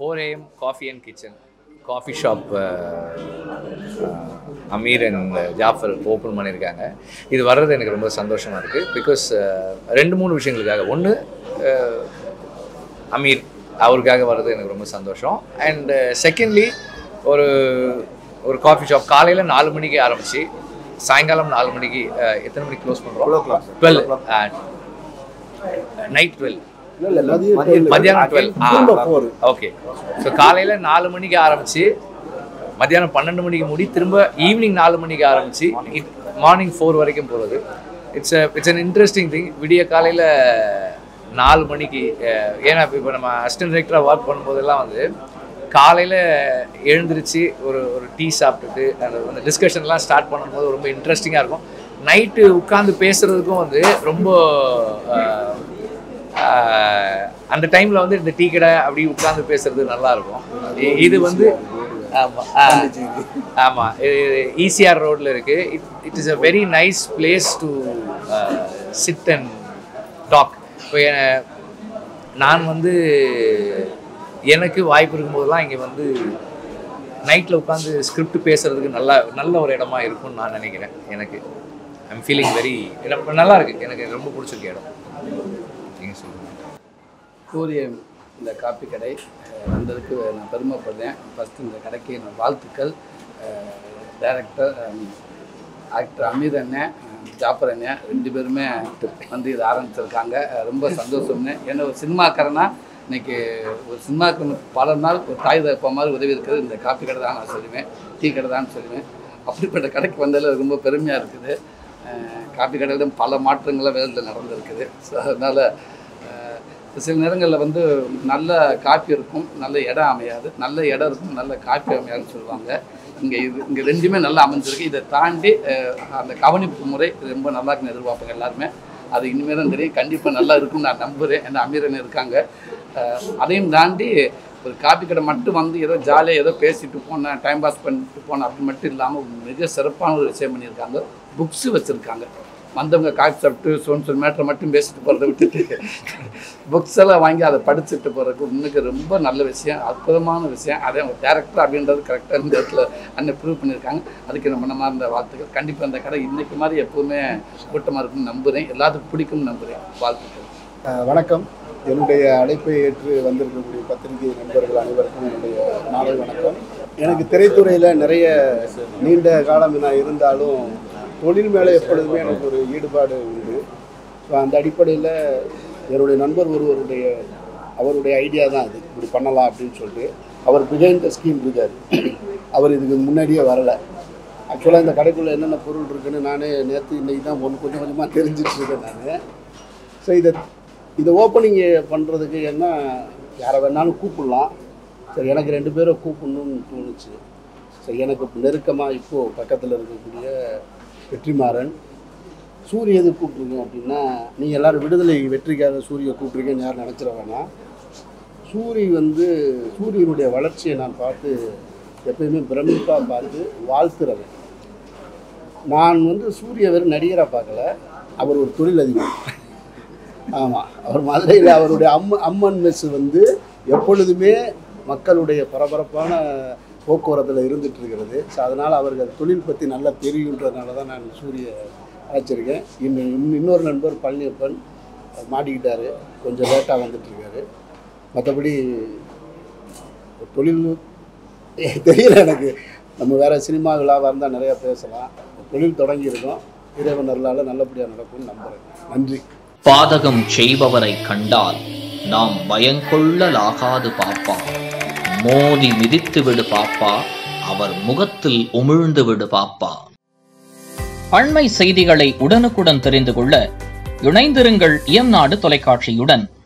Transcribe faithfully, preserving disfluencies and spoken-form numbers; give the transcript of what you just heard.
four A M coffee and kitchen. Coffee shop uh, uh, Ameer and Jafar open பண்ணியிருக்காங்க. இது வர்றது எனக்கு ரொம்ப சந்தோஷமா இருக்கு. பிகாஸ் ரெண்டு மூணு விஷயங்களுக்காக. ஒன்று அமீர் அவருக்காக வர்றது எனக்கு ரொம்ப சந்தோஷம். அண்ட் செகண்ட்லி ஒரு ஒரு காஃபி ஷாப் காலையில் நாலு மணிக்கு ஆரம்பிச்சு சாயங்காலம் நாலு மணிக்கு எத்தனை மணிக்கு க்ளோஸ் பண்ணுறோம்? டுவெல் நைட் டுவெல் மத்தியானம் டுவெல். ஓகே, ஸோ காலையில் நாலு மணிக்கு ஆரம்பிச்சு மத்தியானம் பன்னெண்டு மணிக்கு முடி திரும்ப ஈவினிங் நாலு மணிக்கு ஆரம்பிச்சு மார்னிங் ஃபோர் வரைக்கும் போகிறது. It's it's an interesting thing. விடிய காலையில் நாலு மணிக்கு, ஏன்னா இப்போ நம்ம அசிஸ்டன்ட் டைரக்டராக ஒர்க் பண்ணும்போதெல்லாம் வந்து காலையில் எழுந்திரிச்சு ஒரு ஒரு டீ சாப்பிட்டுட்டு அந்த அந்த டிஸ்கஷன்லாம் ஸ்டார்ட் பண்ணும்போது ரொம்ப இன்ட்ரெஸ்டிங்காக இருக்கும். நைட்டு உட்காந்து பேசுகிறதுக்கும் வந்து ரொம்ப அந்த டைமில் வந்து இந்த டீ கடை அப்படி உட்காந்து பேசுறது நல்லாயிருக்கும். இது வந்து ஆமாம் ஆமாம் ஈசிஆர் ரோட்டில் இருக்குது. It it is a very nice place to sit and talk. இப்போ நான் வந்து எனக்கு வாய்ப்பு இருக்கும்போதெல்லாம் இங்கே வந்து நைட்டில் உட்காந்து ஸ்கிரிப்ட் பேசுகிறதுக்கு நல்லா நல்ல ஒரு இடமா இருக்கும்னு நான் நினைக்கிறேன். எனக்கு ஐம் ஃபீலிங் வெரி நல்லா இருக்குது. எனக்கு ரொம்ப பிடிச்சிருக்கு இடம். நீங்கள் சொல்லுங்கள். சூரியன் இந்த காப்பி கடை வந்ததுக்கு நான் பெருமைப்படுறேன். ஃபஸ்ட்டு இந்த கடைக்கு நான் வாழ்த்துக்கள். டைரக்டர் ஆக்டர் அமீர் அண்ணன், ஜாஃபர் அண்ணன் ரெண்டு பேருமே வந்து இதை ஆரம்பிச்சிருக்காங்க. ரொம்ப சந்தோஷம்னு. ஏன்னா ஒரு சினிமாக்காரனா இன்றைக்கி ஒரு சினிமாவுக்கு பல நாள் ஒரு தாய் தப்ப மாதிரி உதவி இருக்கிறது இந்த காப்பி கடை தான் நான் சொல்லுவேன், டீ கடை தான் சொல்லுவேன். அப்படிப்பட்ட கடைக்கு வந்ததில் ரொம்ப பெருமையாக இருக்குது. காப்பி கடையில் பல மாற்றங்கள்லாம் வேலையில் நடந்திருக்குது. ஸோ அதனால் சில நேரங்களில் வந்து நல்ல காப்பி இருக்கும், நல்ல இடம் அமையாது, நல்ல இடம் இருக்கும், நல்ல காப்பி அமையாதுன்னு சொல்லுவாங்க. இங்கே இது இங்கே ரெண்டுமே நல்லா அமைஞ்சிருக்கு. இதை தாண்டி அந்த கவனிப்பு முறை ரொம்ப நல்லா இருக்குன்னு எதிர்பார்ப்பாங்க எல்லாருமே. அது இனிமேல் தான் தெரியும். கண்டிப்பாக நல்லா இருக்குன்னு நான் நம்புகிறேன். ஏன்னா அமீரன் இருக்காங்க. அதையும் தாண்டி ஒரு காப்பி கடை மட்டும் வந்து ஏதோ ஜாலியாக ஏதோ பேசிட்டு போனேன், டைம் பாஸ் பண்ணிட்டு போனேன் அப்படி மட்டும் இல்லாமல் மிக சிறப்பான ஒரு விஷயம் பண்ணியிருக்காங்க. புக்ஸு வச்சுருக்காங்க. வந்தவங்க காப்பி சாப்பிட்டு சோன் சொல் மேட்டரை மட்டும் பேசிட்டு போகிறத விட்டுட்டு புக்ஸ் எல்லாம் வாங்கி அதை படிச்சுட்டு போகிறதுக்கு இன்னைக்கு ரொம்ப நல்ல விஷயம், அற்புதமான விஷயம். அதே அவங்க டேரக்டர் அப்படின்றது கரெக்டாக இந்த இடத்துல அன்னை ப்ரூவ் பண்ணியிருக்காங்க. அதுக்கு நம்ம நம்ம அந்த வாழ்த்துக்கள். கண்டிப்பாக அந்த கடை இன்றைக்கு மாதிரி எப்போவுமே கூட்டமாக இருக்குன்னு நம்புகிறேன். எல்லாத்துக்கும் பிடிக்கும்னு நம்புகிறேன். வாழ்த்துக்கள். வணக்கம். என்னுடைய அழைப்பை ஏற்று வந்திருக்கக்கூடிய பத்திரிகை நண்பர்கள் அனைவருக்கும் என்னுடைய நாளை வணக்கம். எனக்கு திரைத்துறையில் நிறைய நீண்ட காலம் நான் இருந்தாலும் தொழில் மேலே எப்பொழுதுமே எனக்கு ஒரு ஈடுபாடு உண்டு. ஸோ அந்த அடிப்படையில் என்னுடைய நண்பர் ஒருவருடைய அவருடைய ஐடியா தான் அது, இப்படி பண்ணலாம் அப்படின்னு சொல்லிட்டு. அவர் பிகைண்ட் த ஸ்கீம் இருக்கார். அவர் இதுக்கு முன்னாடியே வரலை. ஆக்சுவலாக இந்த கடைக்குள்ளே என்னென்ன பொருள் இருக்குதுன்னு நானே நேற்று இன்றைக்கி தான் ஒன்று கொஞ்சம் கொஞ்சமாக தெரிஞ்சிட்டு இருக்கேன் நான். ஸோ இதை இதை ஓப்பனிங் பண்ணுறதுக்கு என்ன யாரை வேணாலும் கூப்பிடலாம். சரி, எனக்கு ரெண்டு பேரை கூப்பிடணும்னு தோணுச்சு. சரி, எனக்கு நெருக்கமாக இப்போது பக்கத்தில் இருக்கக்கூடிய வெற்றிமாறன், சூரிய எது கூப்பிட்ருங்க அப்படின்னா, நீங்கள் எல்லோரும் விடுதலை வெற்றிக்காக சூரியை கூப்பிட்ருக்கேன்னு யாரும் நினச்சிட வேணாம். சூரி வந்து சூரியனுடைய வளர்ச்சியை நான் பார்த்து எப்பயுமே பிரமிப்பாக பார்த்து வாழ்த்துறேன். நான் வந்து சூரிய வெறும் நடிகராக பார்க்கல, அவர் ஒரு தொழிலதிபர். ஆமாம், அவர் மதுரையில் அவருடைய அம்ம அம்மன் மெஸ் வந்து எப்பொழுதுமே மக்களுடைய பரபரப்பான போக்குவரத்தில் இருந்துகிட்ருக்கிறது. ஸோ அதனால் அவருக்கு அது தொழில் பற்றி நல்லா தெரியுன்றதுனால தான் நான் சூரிய அழைச்சிருக்கேன். இன்னும் இன்னொரு நண்பர் பழனியப்பன் மாட்டிக்கிட்டார், கொஞ்சம் லேட்டாக வந்துட்டுருக்காரு. மற்றபடி தொழில் தெரியல எனக்கு. நம்ம வேறு சினிமா விழாவாக இருந்தால் நிறையா பேசலாம். தொழில் தொடங்கியிருக்கோம். இறைவன் அருளால் நல்லபடியாக நடக்கும்னு நம்புகிறேன். நன்றி. பாதகம் செய்பவரை கண்டால் நாம் பயங்கொள்ளலாகாது பாப்பா. மோதி மிதித்து விடு பாப்பா, அவர் முகத்தில் உமிழ்ந்து விடு பாப்பா. அண்மை செய்திகளை உடனுக்குடன் தெரிந்து கொள்ள இணைந்திருங்கள் எம் நாடு தொலைக்காட்சியுடன்.